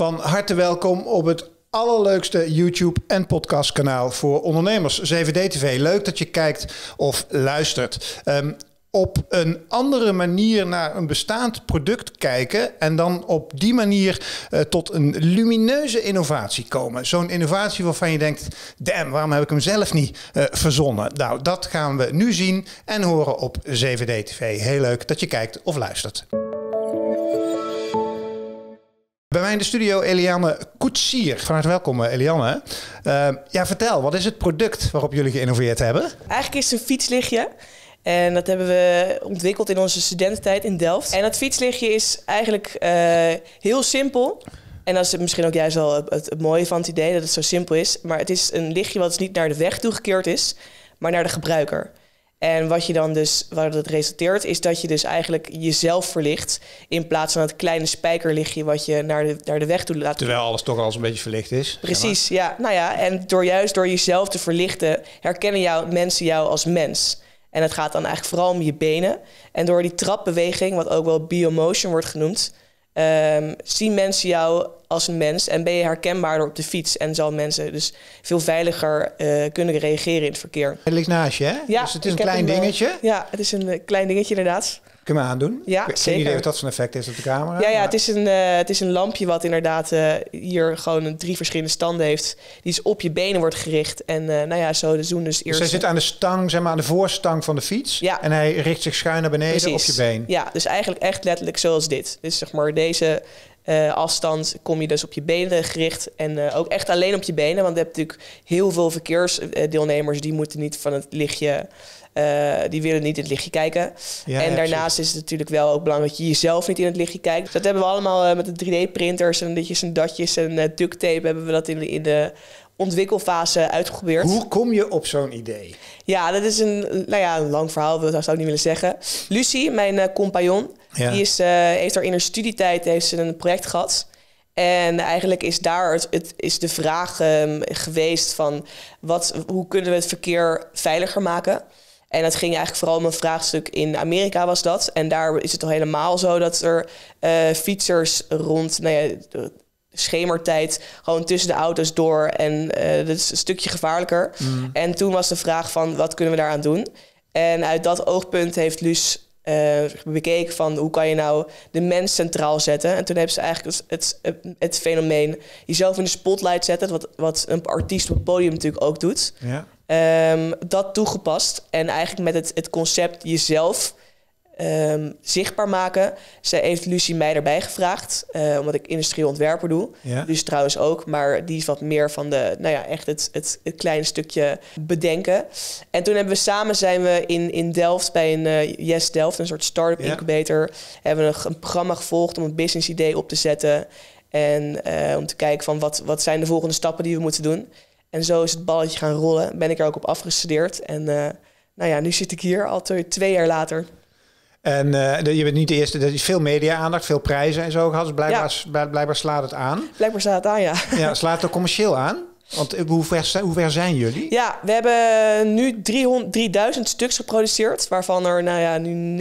Van harte welkom op het allerleukste YouTube- en podcastkanaal voor ondernemers, CVD-TV. Leuk dat je kijkt of luistert. Op een andere manier naar een bestaand product kijken en dan op die manier tot een lumineuze innovatie komen. Zo'n innovatie waarvan je denkt, damn, waarom heb ik hem zelf niet verzonnen? Nou, dat gaan we nu zien en horen op CVD-TV. Heel leuk dat je kijkt of luistert. Bij mij in de studio Eliane Koetsier. Van harte welkom, Eliane. Vertel, wat is het product waarop jullie geïnnoveerd hebben? Eigenlijk is het een fietslichtje. En dat hebben we ontwikkeld in onze studententijd in Delft. En dat fietslichtje is eigenlijk heel simpel. En dat is misschien ook juist wel het mooie van het idee, dat het zo simpel is. Maar het is een lichtje wat dus niet naar de weg toegekeerd is, maar naar de gebruiker. En wat je dan dus, waar het resulteert, is dat je dus eigenlijk jezelf verlicht in plaats van het kleine spijkerlichtje wat je naar de weg toe laat. Terwijl alles toch al eens een beetje verlicht is. Precies, zeg maar. Ja. Nou ja, en door jezelf te verlichten, herkennen mensen jou als mens. En het gaat dan eigenlijk vooral om je benen. En door die trapbeweging, wat ook wel biomotion wordt genoemd, zien mensen jou als een mens en ben je herkenbaarder op de fiets. En zal mensen dus veel veiliger kunnen reageren in het verkeer. Het ligt naast je, hè? Ja, dus het is een klein dingetje. Ja, het is een klein dingetje inderdaad. Kun je me aandoen? Ja, ik heb zeker. geen idee of dat zo'n effect is op de camera. Ja, het is een lampje wat inderdaad hier gewoon 3 verschillende standen heeft. Die dus op je benen wordt gericht. En zo doen dus eerst... Dus hij zit aan de stang, zeg maar aan de voorstang van de fiets. Ja. En hij richt zich schuin naar beneden op je been. Ja, dus eigenlijk echt letterlijk zoals dit. Dus zeg maar deze afstand kom je dus op je benen gericht. En ook echt alleen op je benen. Want je hebt natuurlijk heel veel verkeersdeelnemers die moeten niet van het lichtje... die willen niet in het lichtje kijken. Ja, en daarnaast is het natuurlijk wel ook belangrijk dat je jezelf niet in het lichtje kijkt. Dat hebben we allemaal met de 3D-printers en ditjes en datjes en duct tape hebben we dat in de ontwikkelfase uitgeprobeerd. Hoe kom je op zo'n idee? Ja, dat is een lang verhaal, dat zou ik niet willen zeggen. Lucie, mijn compagnon, die heeft er in haar studietijd een project gehad. En eigenlijk is daar is de vraag geweest van hoe kunnen we het verkeer veiliger maken? En dat ging eigenlijk vooral om een vraagstuk in Amerika was dat. En daar is het al helemaal zo dat er fietsers rond schemertijd gewoon tussen de auto's door. En dat is een stukje gevaarlijker. Mm. En toen was de vraag van wat kunnen we daaraan doen? En uit dat oogpunt heeft Luus bekeken van hoe kan je nou de mens centraal zetten. En toen hebben ze eigenlijk het fenomeen jezelf in de spotlight zetten. Wat een artiest op het podium natuurlijk ook doet. Ja. Dat toegepast. En eigenlijk met het concept jezelf zichtbaar maken. Ze heeft Lucie mij erbij gevraagd. Omdat ik industrieel ontwerper doe. Ja. Dus trouwens ook. Maar die is wat meer van echt het kleine stukje bedenken. En toen zijn we in Delft bij een Yes Delft, een soort start-up incubator. Hebben we een programma gevolgd om een business idee op te zetten. En om te kijken van wat zijn de volgende stappen die we moeten doen. En zo is het balletje gaan rollen. Ben ik er ook op afgestudeerd. En nu zit ik hier al 2 jaar later. En je bent niet de eerste, er is veel media-aandacht, veel prijzen en zo gehad. Dus blijkbaar slaat het aan. Blijkbaar slaat het aan, ja. Ja, slaat het ook commercieel aan? Want hoe ver zijn jullie? Ja, we hebben nu 3000 stuks geproduceerd. Waarvan er nu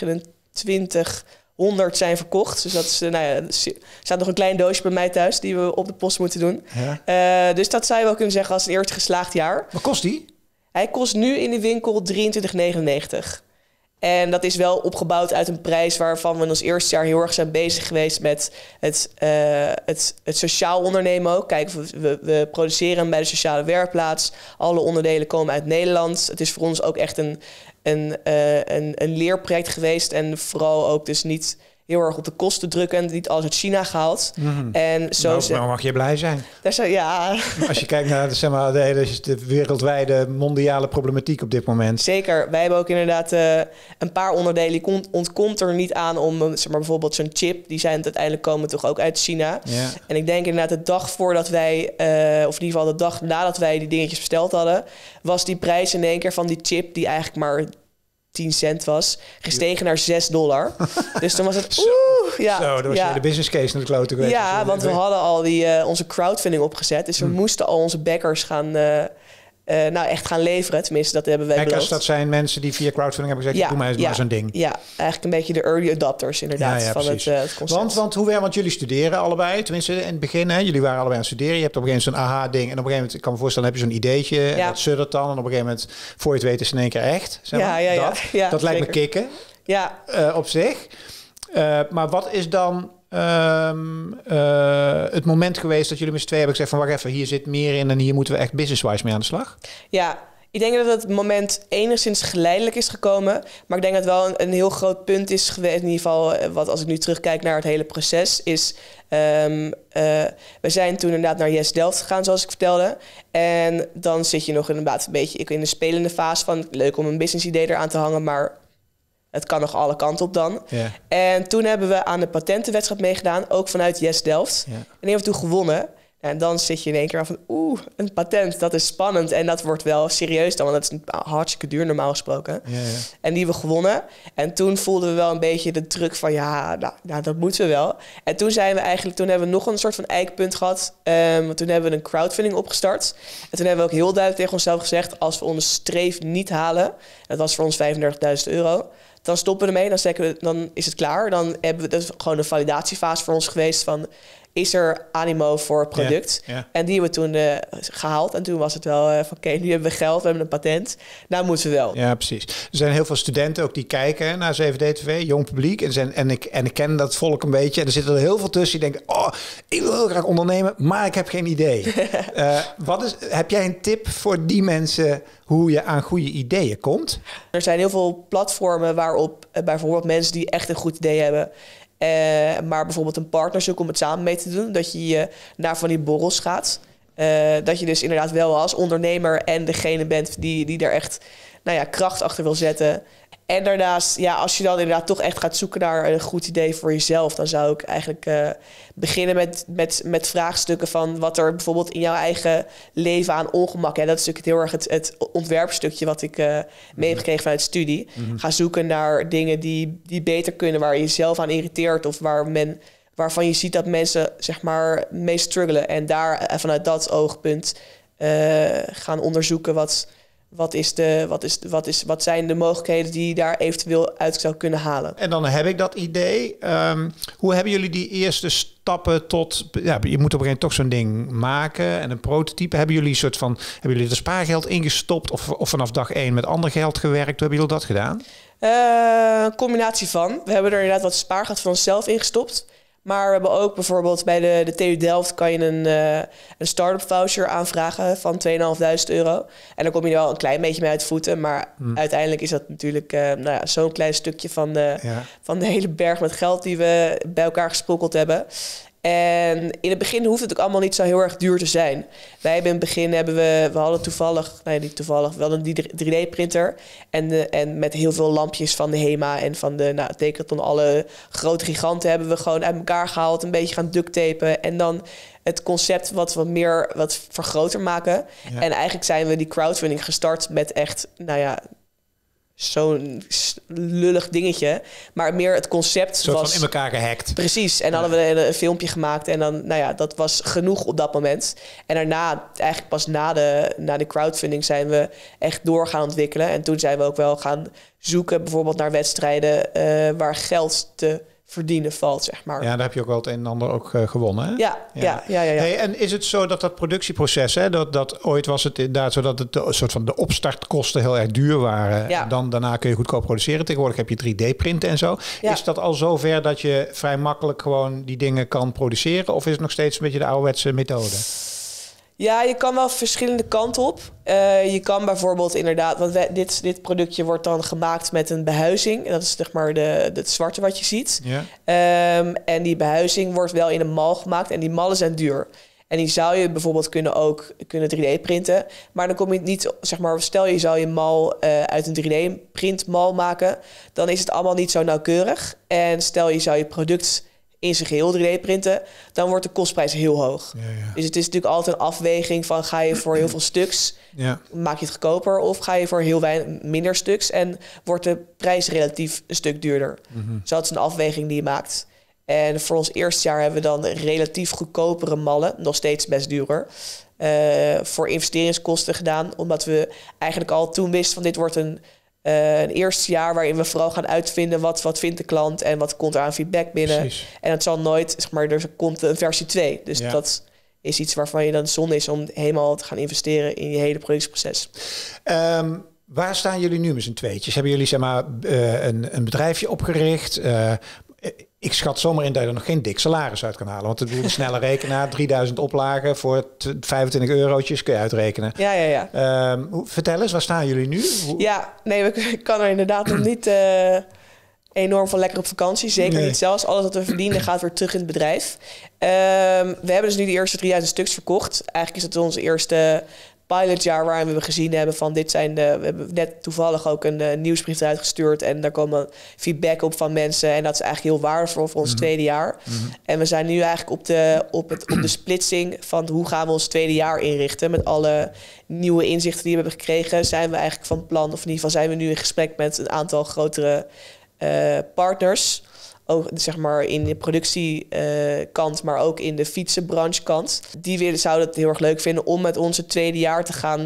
2900 zijn verkocht. Dus dat is, er staat nog een klein doosje bij mij thuis die we op de post moeten doen. Ja. Dus dat zou je wel kunnen zeggen als een eerste geslaagd jaar. Wat kost die? Hij kost nu in de winkel €23,99. En dat is wel opgebouwd uit een prijs waarvan we in ons eerste jaar heel erg zijn bezig geweest met het sociaal ondernemen ook. Kijk, we produceren bij de sociale werkplaats. Alle onderdelen komen uit Nederland. Het is voor ons ook echt een leerproject geweest. En vooral ook dus niet heel erg op de kosten drukken. Niet alles uit China gehaald. Mm-hmm. En zo mag je blij zijn. Ja. Als je kijkt naar de wereldwijde mondiale problematiek op dit moment. Zeker. Wij hebben ook inderdaad een paar onderdelen. Die ontkomt er niet aan om bijvoorbeeld zo'n chip. Die zijn uiteindelijk komen toch ook uit China. Ja. En ik denk inderdaad de dag voordat wij, of in ieder geval de dag nadat wij die dingetjes besteld hadden, was die prijs in één keer van die chip die eigenlijk maar 10 cent was, gestegen naar $6. Dus toen was het Zo, dan was je de business case naar de klote geweest. Ja, want we hadden al onze crowdfunding opgezet. Dus we moesten al onze backers gaan echt gaan leveren. Tenminste, dat hebben wij beloofd. Dat zijn mensen die via crowdfunding hebben gezegd... doe maar zo'n ding. Ja, eigenlijk een beetje de early adopters inderdaad van het concept. Want jullie studeren allebei, tenminste in het begin. Hè, jullie waren allebei aan het studeren. Je hebt op een gegeven moment zo'n aha-ding. En op een gegeven moment, ik kan me voorstellen, heb je zo'n ideetje. En dat suddert dan. En op een gegeven moment, voor je het weet, is het in één keer echt. Zeg maar. Dat lijkt me kicken. Ja. Op zich. Maar wat is dan... het moment geweest dat jullie met z'n tweeën hebben gezegd van... wacht even, hier zit meer in en hier moeten we echt business-wise mee aan de slag? Ja, ik denk dat het moment enigszins geleidelijk is gekomen. Maar ik denk dat wel een heel groot punt is geweest... in ieder geval, wat als ik nu terugkijk naar het hele proces... is we zijn toen inderdaad naar Yes Delft gegaan, zoals ik vertelde. En dan zit je nog inderdaad een beetje in de spelende fase van... leuk om een business idee eraan te hangen, maar... het kan nog alle kanten op dan. Yeah. En toen hebben we aan de patentenwedstrijd meegedaan, ook vanuit Yes Delft. Yeah. En die hebben we toen gewonnen. En dan zit je in één keer af van, een patent, dat is spannend. En dat wordt wel serieus dan, want dat is hartstikke duur normaal gesproken. Yeah. En die hebben we gewonnen. En toen voelden we wel een beetje de druk van, dat moeten we wel. En toen toen hebben we nog een soort van eikpunt gehad. Want toen hebben we een crowdfunding opgestart. En toen hebben we ook heel duidelijk tegen onszelf gezegd, als we onze streef niet halen, dat was voor ons €35.000... dan stoppen we ermee, dan is het klaar. Dan hebben we dus gewoon een validatiefase voor ons geweest van... is er animo voor het product? Yeah. En die hebben we toen gehaald. En toen was het wel van oké, nu hebben we geld, we hebben een patent. Nou moeten we wel. Ja, precies. Er zijn heel veel studenten ook die kijken naar 7D-TV, jong publiek. En ik ken dat volk een beetje. En er zitten er heel veel tussen die denken... ik wil heel graag ondernemen, maar ik heb geen idee. Heb jij een tip voor die mensen... hoe je aan goede ideeën komt? Er zijn heel veel platformen waarop bijvoorbeeld mensen die echt een goed idee hebben... maar bijvoorbeeld een partner zoeken om het samen mee te doen. Dat je naar van die borrels gaat. Dat je dus inderdaad wel als ondernemer en degene bent die er echt kracht achter wil zetten. En daarnaast, als je dan inderdaad toch echt gaat zoeken naar een goed idee voor jezelf... dan zou ik eigenlijk beginnen met vraagstukken van... wat er bijvoorbeeld in jouw eigen leven aan ongemak... dat is natuurlijk heel erg het ontwerpstukje wat ik mee heb gekregen vanuit studie. Mm-hmm. Ga zoeken naar dingen die beter kunnen, waar je jezelf aan irriteert... of waarvan je ziet dat mensen zeg maar mee struggelen. En daar vanuit dat oogpunt gaan onderzoeken... Wat zijn de mogelijkheden die je daar eventueel uit zou kunnen halen? En dan heb ik dat idee. Hoe hebben jullie die eerste stappen tot... je moet op een gegeven moment toch zo'n ding maken en een prototype. Hebben jullie er spaargeld ingestopt of vanaf dag 1 met ander geld gewerkt? Hoe hebben jullie dat gedaan? Een combinatie van. We hebben er inderdaad wat spaargeld van onszelf ingestopt. Maar we hebben ook bijvoorbeeld bij de TU Delft... kan je een start-up voucher aanvragen van €2.500. En dan kom je er wel een klein beetje mee uit voeten. Maar uiteindelijk is dat natuurlijk zo'n klein stukje van de hele berg met geld... die we bij elkaar gesprokkeld hebben. En in het begin hoeft het ook allemaal niet zo heel erg duur te zijn. Wij hebben in het begin we hadden toevallig, we hadden die 3D-printer en met heel veel lampjes van de HEMA en van de Decathlon, alle grote giganten hebben we gewoon uit elkaar gehaald, een beetje gaan ducttapen en dan het concept wat vergroter maken. Ja. En eigenlijk zijn we die crowdfunding gestart met echt, zo'n lullig dingetje. Maar meer het concept soort was... van in elkaar gehackt. Precies. En dan hadden we een filmpje gemaakt. En dan, dat was genoeg op dat moment. En daarna, eigenlijk pas na de crowdfunding... zijn we echt door gaan ontwikkelen. En toen zijn we ook wel gaan zoeken... bijvoorbeeld naar wedstrijden waar geld te verdienen valt, zeg maar. Ja, daar heb je ook wel het een en ander ook gewonnen, hè? Ja. Hey, en is het zo dat productieproces, hè, dat ooit was het inderdaad zo dat het een soort van de opstartkosten heel erg duur waren. Ja. En daarna kun je goedkoop produceren. Tegenwoordig heb je 3D-printen en zo. Ja. Is dat al zover dat je vrij makkelijk gewoon die dingen kan produceren? Of is het nog steeds een beetje de ouderwetse methode? Ja, je kan wel verschillende kanten op. Je kan bijvoorbeeld inderdaad... want dit productje wordt dan gemaakt met een behuizing. Dat is zeg maar het zwarte wat je ziet. Ja. En die behuizing wordt wel in een mal gemaakt. En die mallen zijn duur. En die zou je bijvoorbeeld kunnen 3D printen. Maar dan kom je niet... zeg maar, stel je zou je mal uit een 3D-printmal maken... dan is het allemaal niet zo nauwkeurig. En stel je zou je product... in zijn geheel 3D printen, dan wordt de kostprijs heel hoog. Ja. Dus het is natuurlijk altijd een afweging van... ga je voor heel veel stuks, maak je het goedkoper... of ga je voor heel minder stuks... en wordt de prijs relatief een stuk duurder. Mm-hmm. Dus dat is een afweging die je maakt. En voor ons eerste jaar hebben we dan relatief goedkopere mallen, nog steeds best duurder, voor investeringskosten gedaan. Omdat we eigenlijk al toen wisten van dit wordt een eerste jaar waarin we vooral gaan uitvinden wat vindt de klant en wat komt er aan feedback binnen. Precies. En het zal nooit, zeg maar, er komt een versie 2. Dus dat is iets waarvan je dan zonde is om helemaal te gaan investeren in je hele productieproces. Waar staan jullie nu met z'n tweetjes? Hebben jullie zeg maar een bedrijfje opgericht? Ik schat zomaar in dat je er nog geen dik salaris uit kan halen. Want ik bedoel, een snelle rekenaar, 3000 oplagen voor 25 eurotjes kun je uitrekenen. Ja. Vertel eens, waar staan jullie nu? Ja, nee, ik kan er inderdaad nog niet enorm van lekker op vakantie. Zeker niet zelfs. Alles wat we verdienen gaat weer terug in het bedrijf. We hebben dus nu de eerste 3000 stuks verkocht. Eigenlijk is het onze eerste pilotjaar waarin we gezien hebben van we hebben net toevallig ook een nieuwsbrief uitgestuurd en daar komen feedback op van mensen en dat is eigenlijk heel waardevol voor ons tweede jaar. En we zijn nu eigenlijk op de splitsing van hoe gaan we ons tweede jaar inrichten met alle nieuwe inzichten die we hebben gekregen. Zijn we eigenlijk van plan, of in ieder geval zijn we nu in gesprek met een aantal grotere partners. Ook zeg maar in de productiekant, maar ook in de fietsenbranchekant. Die zouden het heel erg leuk vinden om met onze tweede jaar te gaan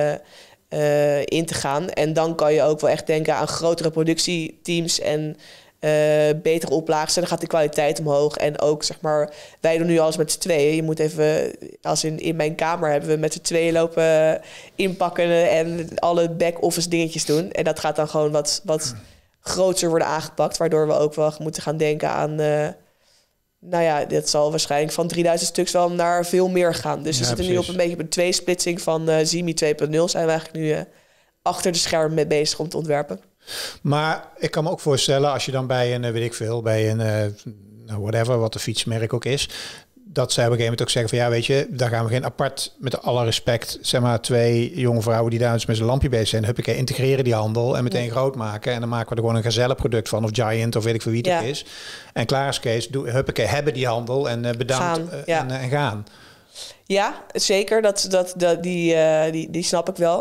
in te gaan. En dan kan je ook wel echt denken aan grotere productieteams en betere oplages. En dan gaat de kwaliteit omhoog. En ook zeg maar, wij doen nu alles met z'n tweeën. Je moet even, als in mijn kamer hebben we met z'n tweeën lopen inpakken en alle back-office dingetjes doen. En dat gaat dan gewoon wat groter worden aangepakt, waardoor we ook wel moeten gaan denken aan dit zal waarschijnlijk van 3000 stuks wel naar veel meer gaan. Dus we zitten nu op een beetje op een tweesplitsing van Zimi 2.0 zijn we eigenlijk nu achter de schermen mee bezig om te ontwerpen. Maar ik kan me ook voorstellen, als je dan bij een whatever, wat de fietsmerk ook is, dat zij op een gegeven moment ook zeggen van ja, weet je, daar gaan we geen apart, met alle respect, zeg maar 2 jonge vrouwen die daar dus met zijn lampje bezig zijn, huppakee, integreren die handel en meteen groot maken. En dan maken we er gewoon een Gazelle-product van, of Giant, of weet ik veel wie het ook is. En klaar is Kees, huppakee, hebben die handel en bedankt en gaan. Ja, zeker. Die snap ik wel.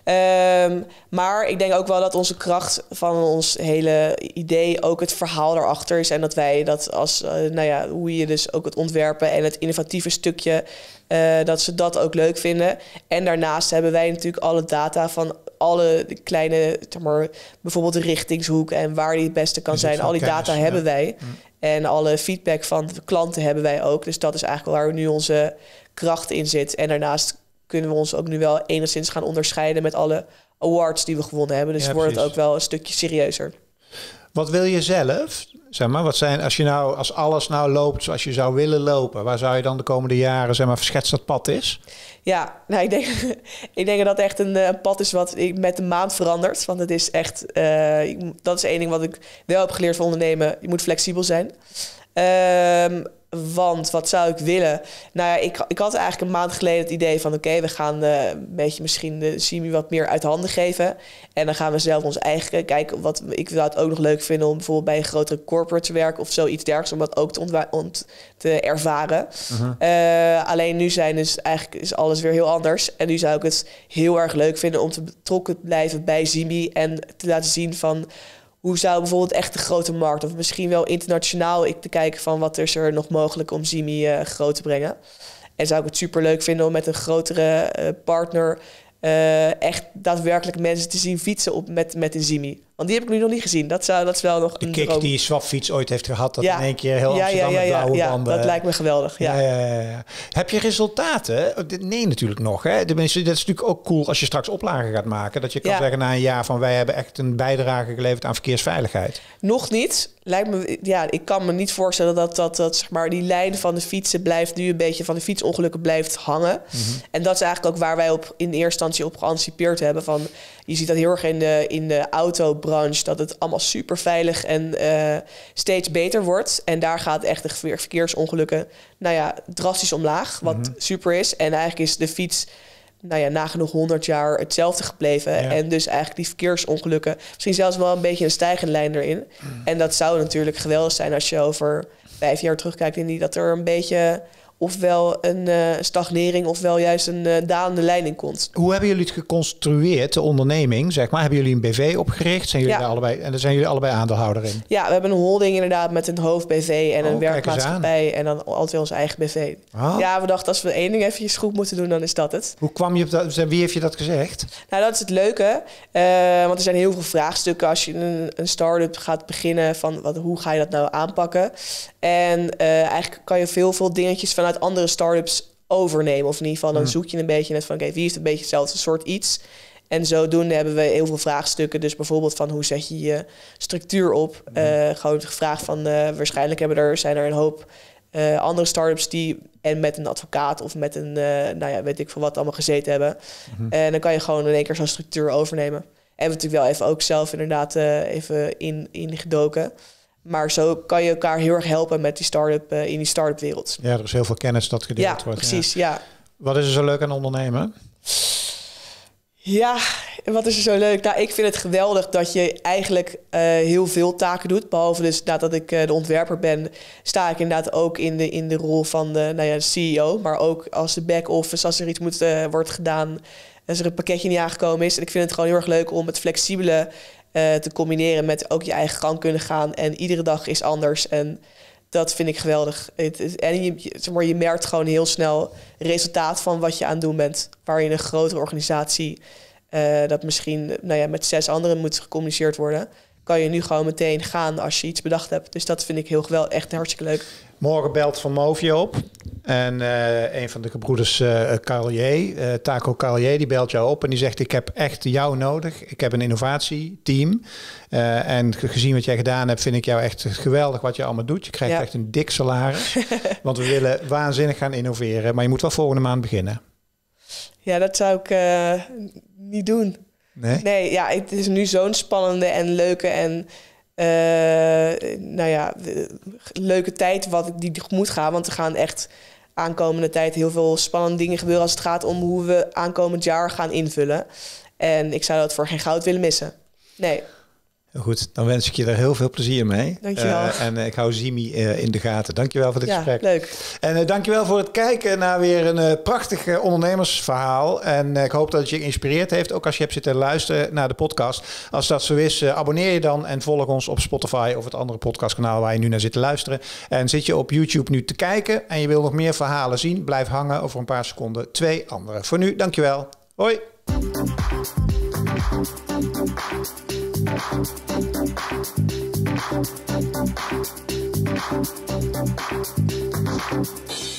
Maar ik denk ook wel dat onze kracht van ons hele idee ook het verhaal daarachter is. En dat wij dat als, hoe je dus ook het ontwerpen en het innovatieve stukje, dat ze dat ook leuk vinden. En daarnaast hebben wij natuurlijk alle data van alle kleine, zeg maar, bijvoorbeeld de richtingshoek en waar die het beste kan zijn. Al die data hebben wij. En alle feedback van de klanten hebben wij ook. Dus dat is eigenlijk waar we nu onze kracht in zit. En daarnaast kunnen we ons ook nu wel enigszins gaan onderscheiden met alle awards die we gewonnen hebben. Dus wordt het ook wel een stukje serieuzer. Wat wil je zelf? Zeg maar, wat zijn, als alles nou loopt zoals je zou willen lopen, waar zou je dan de komende jaren, zeg maar, verschetst dat pad is? Ja, nou, ik denk dat echt een pad is wat met de maand verandert. Want het is echt, dat is één ding wat ik wel heb geleerd van ondernemen. Je moet flexibel zijn. Want wat zou ik willen? Nou ja, ik had eigenlijk een maand geleden het idee van oké, we gaan een beetje misschien de Zimi wat meer uit handen geven. En dan gaan we zelf ons eigen kijken. Ik zou het ook nog leuk vinden om bijvoorbeeld bij een grotere corporate te werken of zoiets dergelijks, om dat ook te ervaren. Alleen nu is alles weer heel anders. En nu zou ik het heel erg leuk vinden om te betrokken blijven bij Zimi en te laten zien van hoe zou bijvoorbeeld echt de grote markt, of misschien wel internationaal, te kijken van wat is er nog mogelijk om Zimi groot te brengen. En zou ik het super leuk vinden om met een grotere partner echt daadwerkelijk mensen te zien fietsen met een Zimi. Want die heb ik nu nog niet gezien. Dat is wel nog een droom. De kick die Swapfiets ooit heeft gehad, dat in één keer heel Amsterdam met blauwe banden. Ja, dat lijkt me geweldig. Ja. Heb je resultaten? Nee, natuurlijk nog. Hè? Dat is natuurlijk ook cool als je straks oplagen gaat maken. Dat je kan zeggen na een jaar van wij hebben echt een bijdrage geleverd aan verkeersveiligheid. Nog niet. Lijkt me, ik kan me niet voorstellen dat zeg maar die lijn van de fietsen blijft nu een beetje van de fietsongelukken blijft hangen. En dat is eigenlijk ook waar wij in de eerste instantie op geanticipeerd hebben. Van, je ziet dat heel erg in de autobranche, dat het allemaal super veilig en steeds beter wordt. En daar gaat echt de verkeersongelukken drastisch omlaag, wat super is. En eigenlijk is de fiets nagenoeg 100 jaar hetzelfde gebleven. Ja. En dus eigenlijk die verkeersongelukken misschien zelfs wel een beetje een stijgende lijn erin. En dat zou natuurlijk geweldig zijn als je over 5 jaar terugkijkt en dat er een beetje ofwel een stagnering ofwel juist een dalende lijn in komt. Hoe hebben jullie het geconstrueerd, de onderneming? Zeg maar, hebben jullie een BV opgericht? Zijn jullie daar allebei, en daar zijn jullie allebei aandeelhouder in? Ja, we hebben een holding inderdaad met een hoofd-BV en een werkmaatschappij en dan altijd weer onze eigen BV. Oh. Ja, we dachten als we één ding eventjes goed moeten doen, dan is dat het. Hoe kwam je op dat? Wie heeft je dat gezegd? Nou, dat is het leuke. Want er zijn heel veel vraagstukken als je een start-up gaat beginnen van hoe ga je dat nou aanpakken? En eigenlijk kan je veel dingetjes vanuit andere start-ups overnemen. Of in ieder geval dan zoek je een beetje net van oké, wie heeft een beetje hetzelfde soort iets? En zodoende hebben we heel veel vraagstukken. Dus bijvoorbeeld van hoe zet je je structuur op? Gewoon gevraagd van waarschijnlijk zijn er een hoop andere start-ups die en met een advocaat of met een weet ik veel wat allemaal gezeten hebben. En dan kan je gewoon in één keer zo'n structuur overnemen. En we natuurlijk wel even ook zelf inderdaad even ingedoken. Maar zo kan je elkaar heel erg helpen met die start-up in die start-up wereld. Ja, er is heel veel kennis dat gedeeld wordt. Precies, ja. Wat is er zo leuk aan ondernemen? Ja, wat is er zo leuk? Nou, ik vind het geweldig dat je eigenlijk heel veel taken doet. Behalve dus nadat ik de ontwerper ben, sta ik inderdaad ook in de rol van de CEO. Maar ook als de back-office, als er iets wordt gedaan, als er een pakketje niet aangekomen is. En ik vind het gewoon heel erg leuk om het flexibele te combineren met ook je eigen gang kunnen gaan. En iedere dag is anders. En dat vind ik geweldig. En je merkt gewoon heel snel resultaat van wat je aan het doen bent. Waar je in een grotere organisatie dat misschien met 6 anderen moet gecommuniceerd worden, kan je nu gewoon meteen gaan als je iets bedacht hebt. Dus dat vind ik heel geweldig. Echt hartstikke leuk. Morgen belt Van Moof op. En een van de gebroeders Taco Carlier, die belt jou op en die zegt: ik heb echt jou nodig. Ik heb een innovatieteam. En gezien wat jij gedaan hebt, vind ik jou echt geweldig wat je allemaal doet. Je krijgt echt een dik salaris. Want we willen waanzinnig gaan innoveren. Maar je moet wel volgende maand beginnen. Ja, dat zou ik niet doen. Nee, ja, het is nu zo'n spannende en leuke en leuke tijd die moet gaan. Want er gaan echt aankomende tijd heel veel spannende dingen gebeuren als het gaat om hoe we aankomend jaar gaan invullen. En ik zou dat voor geen goud willen missen. Nee. Goed, dan wens ik je er heel veel plezier mee. Dankjewel. En ik hou Zimi in de gaten. Dankjewel voor dit gesprek. Leuk. En dankjewel voor het kijken naar weer een prachtig ondernemersverhaal. En ik hoop dat het je geïnspireerd heeft, ook als je hebt zitten luisteren naar de podcast. Als dat zo is, abonneer je dan en volg ons op Spotify of het andere podcastkanaal waar je nu naar zit te luisteren. En zit je op YouTube nu te kijken en je wil nog meer verhalen zien, blijf hangen over een paar seconden 2 andere. Voor nu, dankjewel. Hoi. Thank you.